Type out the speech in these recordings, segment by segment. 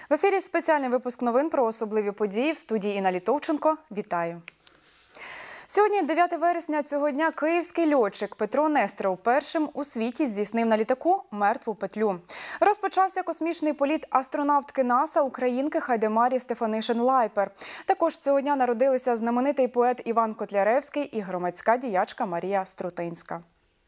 В ефірі спеціальний випуск новин про особливі події. В студії Інна Літовченко. Вітаю. Сьогодні, 9 вересня цього дня, київський льотчик Петро Нестеров першим у світі здійснив на літаку мертву петлю. Розпочався космічний політ астронавтки НАСА, українки Хайдемарі Стефанишин-Лайпер. Також цього дня народилися знаменитий поет Іван Котляревський і громадська діячка Марія Струтинська.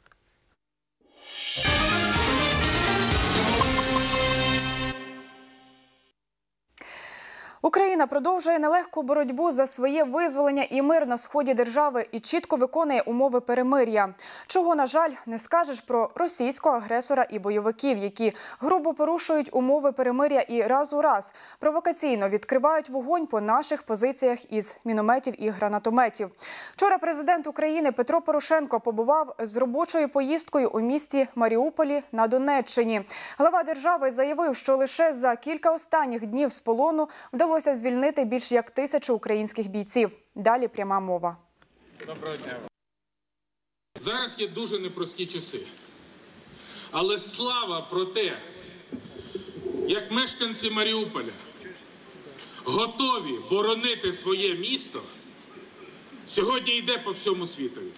Україна продовжує нелегку боротьбу за своє визволення і мир на сході держави і чітко виконує умови перемир'я. Чого, на жаль, не скажеш про російського агресора і бойовиків, які грубо порушують умови перемир'я і раз у раз провокаційно відкривають вогонь по наших позиціях із мінометів і гранатометів. Вчора президент України Петро Порошенко побував з робочою поїздкою у місті Маріуполі на Донеччині. Глава держави заявив, що лише за кілька останніх днів з полону вдалося звільнити більш як 1000 українських бійців. Далі пряма мова. Доброго дня. Зараз є дуже непрості часи. Але слава про те, як мешканці Маріуполя готові боронити своє місто, сьогодні йде по всьому світові.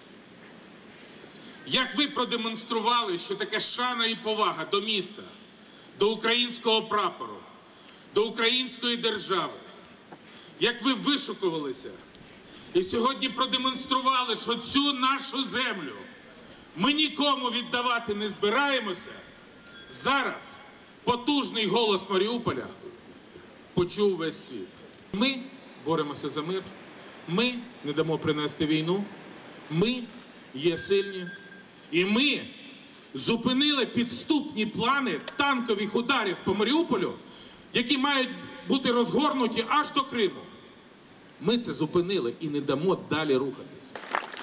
Як ви продемонстрували, що таке шана і повага до міста, до українського прапору, до української держави, як ви вишукувалися і сьогодні продемонстрували, що цю нашу землю ми нікому віддавати не збираємося, зараз потужний голос Маріуполя почув весь світ. Ми боремося за мир, ми не дамо принести війну, ми є сильні, і ми зупинили підступні плани танкових ударів по Маріуполю, які мають бути розгорнуті аж до Криму. Ми це зупинили і не дамо далі рухатись.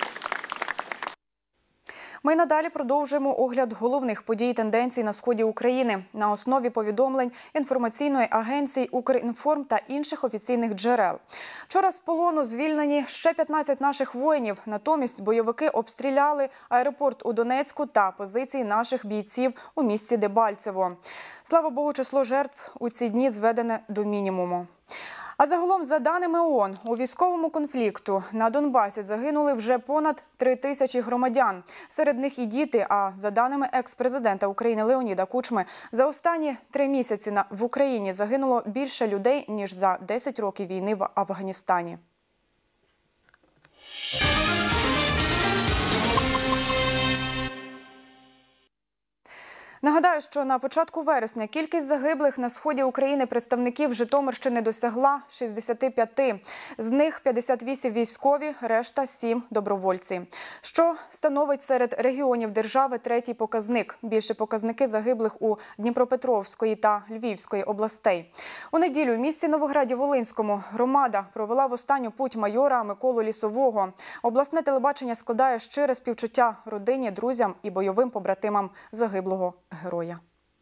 Ми надалі продовжуємо огляд головних подій і тенденцій на сході України на основі повідомлень інформаційної агенції «Укрінформ» та інших офіційних джерел. Вчора з полону звільнені ще 15 наших воїнів. Натомість бойовики обстріляли аеропорт у Донецьку та позиції наших бійців у місті Дебальцево. Слава Богу, число жертв у ці дні зведене до мінімуму. А загалом, за даними ООН, у військовому конфлікту на Донбасі загинули вже понад 3000 громадян. Серед них і діти, а за даними екс-президента України Леоніда Кучми, за останні 3 місяці в Україні загинуло більше людей, ніж за 10 років війни в Афганістані. Нагадаю, що на початку вересня кількість загиблих на сході України представників Житомирщини досягла 65. З них 58 військові, решта 7 добровольці. Що становить серед регіонів держави третій показник. Більше показники загиблих у Дніпропетровської та Львівської областей. У неділю в місті Новограді-Волинському громада провела в останню путь майора Миколу Лісового. Обласне телебачення складає щире співчуття родині, друзям і бойовим побратимам загиблого героя.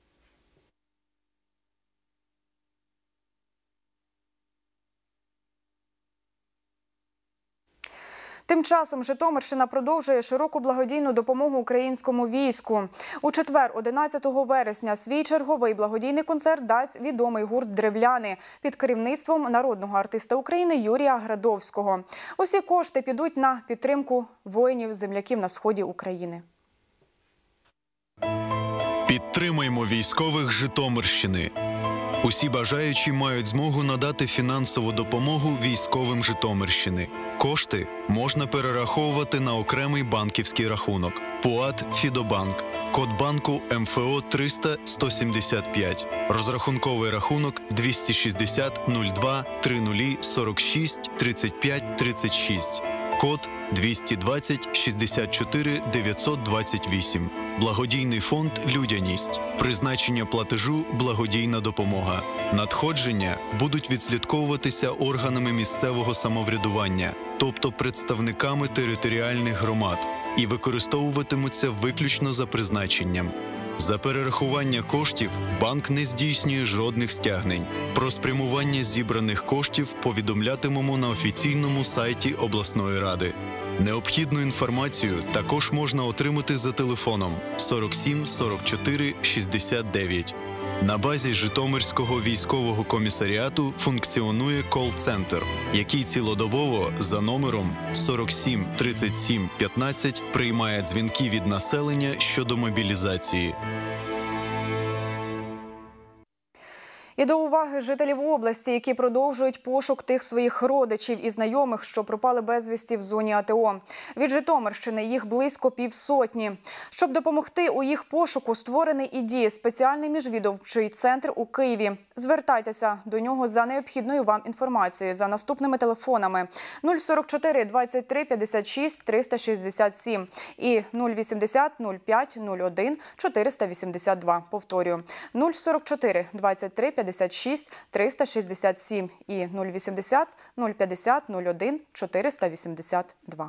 Тим часом Житомирщина продовжує широку благодійну допомогу українському війську. У четвер, 11 вересня, свій черговий благодійний концерт дасть відомий гурт «Древляни» під керівництвом народного артиста України Юрія Градовського. Усі кошти підуть на підтримку воїнів-земляків на сході України. Підтримаймо військових Житомирщини. Усі бажаючі мають змогу надати фінансову допомогу військовим Житомирщини. Кошти можна перераховувати на окремий банківський рахунок. ПУАТ «Фідобанк». Код банку МФО 300 175. Розрахунковий рахунок 260 02 30 46 35 36. Код 220 64 928. Благодійний фонд «Людяність». Призначення платежу «Благодійна допомога». Надходження будуть відслідковуватися органами місцевого самоврядування, тобто представниками територіальних громад, і використовуватимуться виключно за призначенням. За перерахування коштів банк не здійснює жодних стягнень. Про спрямування зібраних коштів повідомлятимемо на офіційному сайті обласної ради. Необхідну інформацію також можна отримати за телефоном 47 44 69. На базі Житомирського військового комісаріату функціонує кол-центр, який цілодобово за номером 47 37 15 приймає дзвінки від населення щодо мобілізації. І до уваги жителів області, які продовжують пошук тих своїх родичів і знайомих, що пропали безвісті в зоні АТО. Від Житомирщини їх близько 50. Щоб допомогти у їх пошуку, створений і діє спеціальний міжвідомчий центр у Києві. Звертайтеся до нього за необхідною вам інформацією за наступними телефонами 044 23 56 367 і 080 05 01 482. Повторюю, 044 23 56 367 і 080 050 01 482.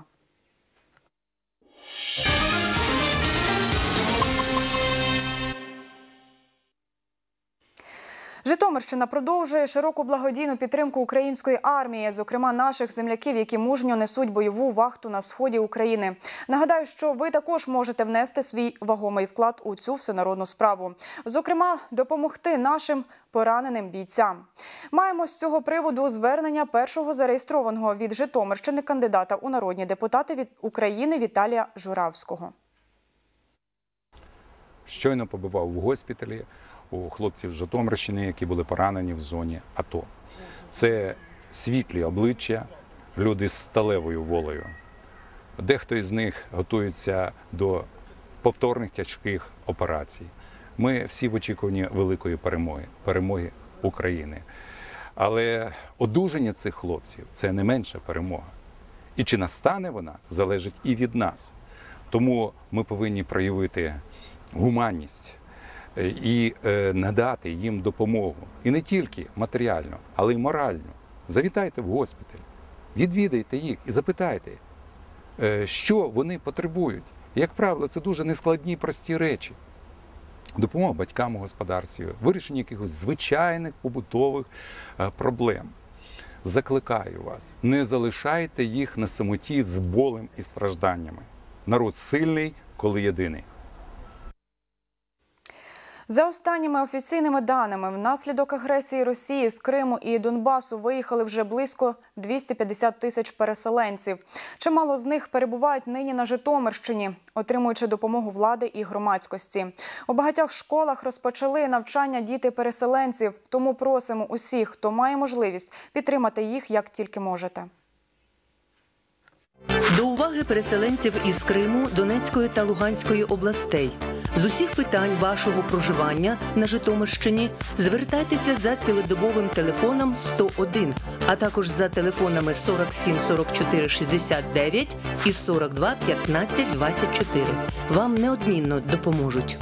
Житомирщина продовжує широку благодійну підтримку української армії, зокрема наших земляків, які мужньо несуть бойову вахту на сході України. Нагадаю, що ви також можете внести свій вагомий вклад у цю всенародну справу. Зокрема, допомогти нашим пораненим бійцям. Маємо з цього приводу звернення першого зареєстрованого від Житомирщини кандидата у народні депутати від України Віталія Журавського. Щойно побував в госпіталі у хлопців з Житомирщини, які були поранені в зоні АТО. Це світлі обличчя, люди з сталевою волею. Дехто із них готується до повторних тяжких операцій. Ми всі в очікуванні великої перемоги України. Але одужання цих хлопців – це не менша перемога. І чи настане вона, залежить і від нас. Тому ми повинні проявити гуманність і надати їм допомогу. І не тільки матеріальну, але й моральну. Завітайте в госпіталь, відвідайте їх і запитайте, що вони потребують. Як правило, це дуже нескладні, прості речі. Допомога батькам у господарстві, вирішення якихось звичайних побутових проблем. Закликаю вас, не залишайте їх на самоті з болем і стражданнями. Народ сильний, коли єдиний. За останніми офіційними даними, внаслідок агресії Росії з Криму і Донбасу виїхали вже близько 250 тисяч переселенців. Чимало з них перебувають нині на Житомирщині, отримуючи допомогу влади і громадськості. У багатьох школах розпочали навчання діти-переселенців, тому просимо усіх, хто має можливість, підтримати їх як тільки можете. До уваги переселенців із Криму, Донецької та Луганської областей. З усіх питань вашого проживання на Житомирщині звертайтеся за цілодобовим телефоном 101, а також за телефонами 47 44 69 і 42 15 24. Вам неодмінно допоможуть.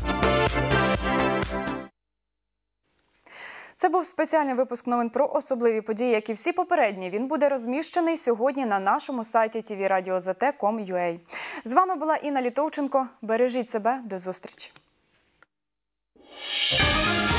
Це був спеціальний випуск новин про особливі події, як і всі попередні. Він буде розміщений сьогодні на нашому сайті tvradio.zt.com.ua. З вами була Інна Літовченко. Бережіть себе. До зустрічі.